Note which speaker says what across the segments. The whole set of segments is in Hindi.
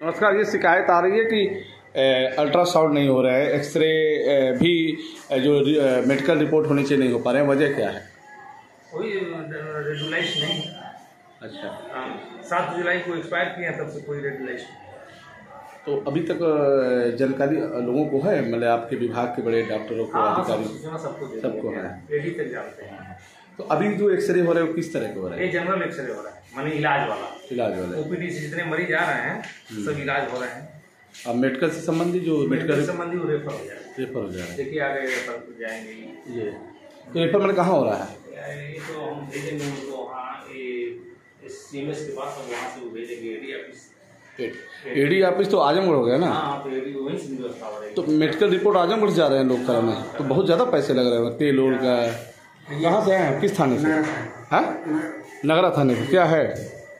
Speaker 1: नमस्कार, ये शिकायत आ रही है कि अल्ट्रासाउंड नहीं हो रहा है, एक्सरे भी जो मेडिकल रिपोर्ट होनी चाहिए नहीं हो पा रहे हैं, वजह क्या है?
Speaker 2: कोई रेगुलाइज नहीं।
Speaker 1: अच्छा,
Speaker 2: 7 जुलाई को एक्सपायर किया, तब से कोई रेगुलाइज।
Speaker 1: तो अभी तक जानकारी लोगों को है, मतलब आपके विभाग के बड़े डॉक्टरों को, अधिकारियों सबको है,
Speaker 2: एडी तक जानते हैं।
Speaker 1: तो अभी जो एक्सरे हो रहे हैं वो किस तरह के हो रहे हैं?
Speaker 2: ये जनरल एक्सरे हो रहा है, माने इलाज वाला। ओपीडी से जितने मरीज आ रहे हैं सब इलाज हो रहे हैं।
Speaker 1: अब मेडिकल से संबंधी जो मेडिकल
Speaker 2: संबंधी रेफर हो जाएगा। देखिए आगे रेफर जाएंगे। ये
Speaker 1: तो रेफर मैंने कहाँ हो रहा है?
Speaker 2: ये तो हम भेजेंगे उनको वहाँ सीएमएस के पास, हम वहाँ से वो भेजेंगे एडी ऑफिस।
Speaker 1: एडी ऑफिस तो आजमगढ़ हो गया ना?
Speaker 2: हाँ, तो एडी वहीं से व्यवस्था हो रही है।
Speaker 1: तो मेडिकल रिपोर्ट आजमगढ़ जा रहे हैं लोग कराने, तो बहुत ज़्यादा पैसे लग रहे हैं तेल ओल का। कहाँ से हैं, किस थाने से? हाँ, नगरा थाने से। क्या है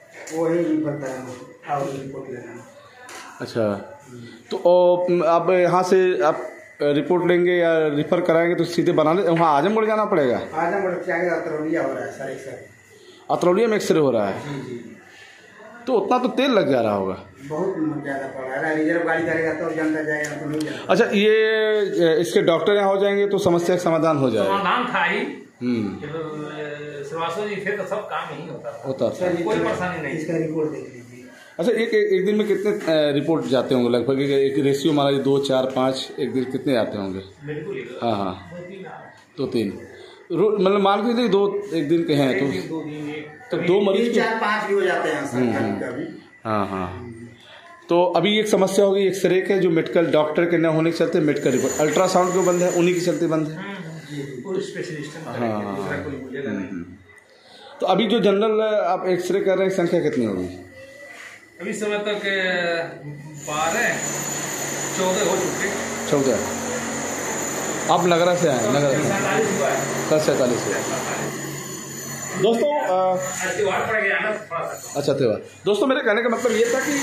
Speaker 1: अच्छा, तो अब यहाँ से आप रिपोर्ट लेंगे या रिफ़र कराएंगे तो सीधे बनाने वहाँ आजमगढ़ जाना पड़ेगा?
Speaker 3: आजमगढ़ से आगे अतरौलिया हो रहा है सर, एक्सरे।
Speaker 1: अतरौलिया में एक्सरे हो रहा है?
Speaker 3: जी।
Speaker 1: तो उतना तो तेल लग जा रहा होगा।
Speaker 3: बहुत ज़्यादा पड़ रहा है। रिजर्व गाड़ी करेगा तो जनता जाएगा, तो नहीं जाएगा।
Speaker 1: अच्छा, ये इसके डॉक्टर यहाँ हो जाएंगे तो समस्या का समाधान हो जाएगा।
Speaker 2: समाधान था ही। श्रीवास्तव जी थे तो सब काम यही होता था। कोई परेशानी नहीं।
Speaker 3: इसका रिपोर्ट देख लीजिए।
Speaker 1: अच्छा, एक दिन में कितने रिपोर्ट जाते होंगे लगभग? एक रेशियो हमारा 2, 4, 5 एक दिन कितने आते होंगे?
Speaker 2: बिल्कुल।
Speaker 1: हाँ, 2-3 मतलब मान के चलिए 2 एक दिन के हैं तो 2 मरीज
Speaker 3: 4-5 भी हो जाते हैं।
Speaker 1: हाँ। तो अभी एक समस्या होगी एक्सरे के, जो मेडिकल डॉक्टर के न होने के चलते मेडिकल रिपोर्ट, अल्ट्रासाउंड क्यों बंद है? उन्हीं के चलते बंद है। तो अभी जो जनरल आप एक्सरे कर रहे हैं संख्या कितनी होगी?
Speaker 2: अभी समय तक 12-14 हो चुके।
Speaker 1: 14। आप नगरा से आए? नगरा 47 हुआ। दोस्तों
Speaker 2: त्योहार पड़ गया ना थोड़ा सा।
Speaker 1: अच्छा, त्योहार। दोस्तों, मेरे कहने का मतलब ये था कि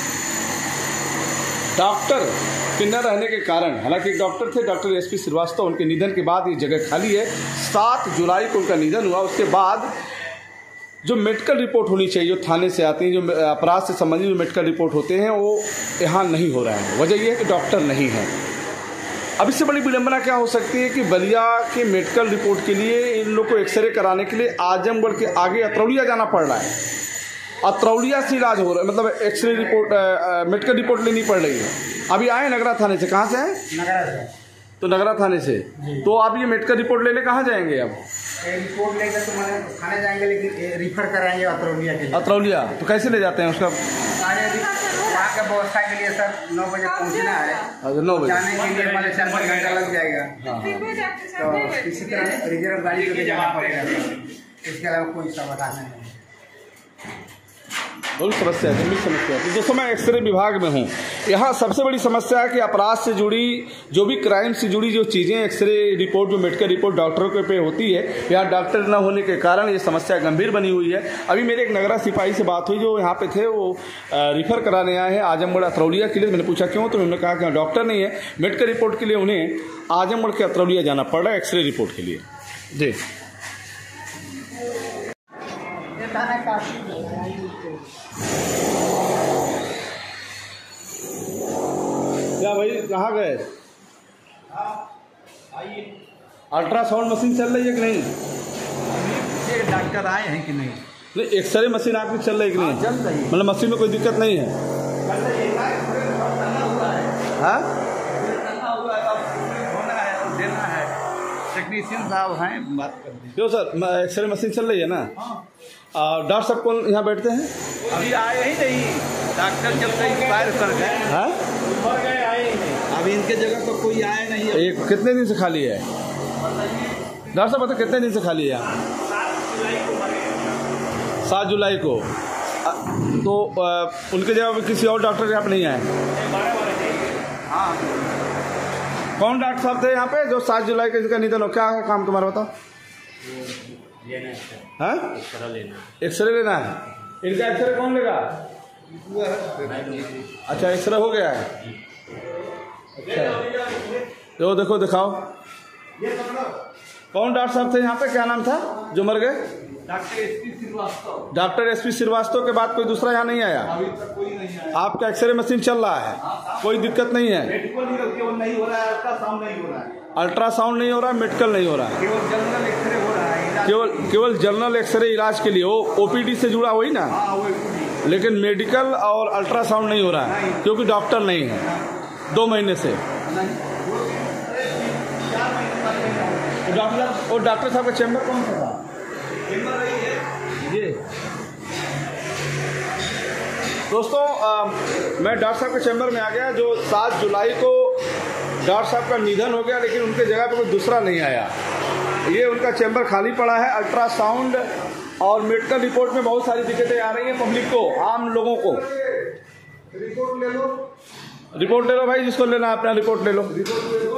Speaker 1: डॉक्टर के न रहने के कारण, हालांकि एक डॉक्टर थे, डॉक्टर एसपी श्रीवास्तव, उनके निधन के बाद ये जगह खाली है। 7 जुलाई को उनका निधन हुआ। उसके बाद जो मेडिकल रिपोर्ट होनी चाहिए, जो थाने से आती है, जो अपराध से संबंधित जो मेडिकल रिपोर्ट होते हैं, वो यहाँ नहीं हो रहा है। वजह यह है कि डॉक्टर नहीं है। अब इससे बड़ी विडंबना क्या हो सकती है कि बलिया के मेडिकल रिपोर्ट के लिए इन लोग को एक्सरे कराने के लिए आजमगढ़ के आगे अतरौलिया जाना पड़ रहा है। अतरौलिया से इलाज हो रहा है, मतलब एक्सरे रिपोर्ट मेडिकल रिपोर्ट लेनी पड़ रही है। अभी आए नगरा थाने से। कहाँ से आए?
Speaker 3: नगरा से।
Speaker 1: तो नगरा थाने से तो आप ये मेडिकल रिपोर्ट लेने कहाँ जाएंगे? अब
Speaker 3: रिपोर्ट लेकर तो मैंने थाने जाएंगे, लेकिन रिफर कराएंगे अतरौलिया के लिए।
Speaker 1: अतरौलिया तो कैसे ले जाते हैं उसका?
Speaker 3: वहाँ का व्यवस्था के लिए सर 9 बजे पहुँचना है।
Speaker 1: अच्छा, 9 बजे
Speaker 3: जाने के लिए हमारे 4 घंटा लग जाएगा। तो इसी तरह रिजर्व गाड़ी को जाना पड़ेगा। इसके अलावा कोई समाधान नहीं है।
Speaker 1: बहुत समस्या है, गंभीर समस्या है। तो दोस्तों, मैं एक्सरे विभाग में हूँ। यहाँ सबसे बड़ी समस्या है कि अपराध से जुड़ी, जो भी क्राइम से जुड़ी जो चीज़ें, एक्सरे रिपोर्ट, जो मेडिकल रिपोर्ट डॉक्टरों के पे होती है, यहाँ डॉक्टर न होने के कारण ये समस्या गंभीर बनी हुई है। अभी मेरे एक नगरा सिपाही से बात हुई जो यहाँ पे थे, वो रिफ़र कराने आए हैं आजमगढ़ अतरौलिया के लिए। मैंने पूछा क्यों, तो उन्होंने कहा कि डॉक्टर नहीं है, मेडिकल रिपोर्ट के लिए उन्हें आजमगढ़ के अतरौलिया जाना पड़ रहा है एक्सरे रिपोर्ट के लिए। जी, क्या भाई, कहाँ गए? अल्ट्रासाउंड मशीन चल रही है कि नहीं?
Speaker 3: डॉक्टर आए हैं कि नहीं?
Speaker 1: नहीं, एक्सरे मशीन आपकी चल रही है कि नहीं?
Speaker 3: चल रही है।
Speaker 1: मतलब मशीन में कोई दिक्कत नहीं है? हाँ,
Speaker 3: टेक्नीशियन साहब हैं, बात कर दीजिए।
Speaker 1: क्यों सर, एक्सरे मशीन चल रही है ना? डॉक्टर साहब कौन यहाँ बैठते हैं?
Speaker 3: अभी आए ही नहीं, डॉक्टर जब से एक्सपायर कर गए।
Speaker 1: हाँ,
Speaker 3: अभी इनके जगह तो कोई आया नहीं है।
Speaker 1: एक कितने दिन से खाली है डॉक्टर साहब? बताओ कितने दिन से खाली है? 7 जुलाई को। तो उनके जगह किसी और डॉक्टर यहाँ पे नहीं आए?
Speaker 3: हाँ,
Speaker 1: कौन डॉक्टर साहब थे यहाँ पे जो 7 जुलाई के इनका निधन हो? क्या है काम तुम्हारा, बताओ? हाँ, एक्सरे लेना है। इनका एक्सरे कौन लेगा? अच्छा, एक्सरे हो गया है। अच्छा, तो देखो, दिखाओ। कौन डॉक्टर साहब थे यहाँ पे, क्या नाम था जो मर गए? डॉक्टर एसपी श्रीवास्तव के बाद कोई दूसरा यहाँ नहीं आया?
Speaker 4: अभी तक कोई नहीं आया।
Speaker 1: आपका एक्सरे मशीन चल रहा है, कोई दिक्कत नहीं है?
Speaker 4: मेडिकल नहीं हो रहा है, अल्ट्रासाउंड नहीं हो रहा है,
Speaker 1: अल्ट्रासाउंड नहीं हो रहा है, मेडिकल नहीं हो रहा है,
Speaker 3: केवल जनरल एक्सरे हो रहा है,
Speaker 1: केवल जनरल एक्सरे इलाज के लिए, वो ओपीडी से जुड़ा वही ना, लेकिन मेडिकल और अल्ट्रासाउंड नहीं हो रहा है क्योंकि डॉक्टर नहीं है 2 महीने से। डॉक्टर साहब का चैम्बर कौन सा था? ये दोस्तों मैं डॉक्टर साहब के चैम्बर में आ गया, जो 7 जुलाई को डॉक्टर साहब का निधन हो गया, लेकिन उनके जगह पे कोई दूसरा नहीं आया। ये उनका चैम्बर खाली पड़ा है। अल्ट्रासाउंड और मेडिकल रिपोर्ट में बहुत सारी दिक्कतें आ रही हैं पब्लिक को, आम लोगों को।
Speaker 4: रिपोर्ट ले लो
Speaker 1: भाई, जिसको लेना है अपना रिपोर्ट ले लो।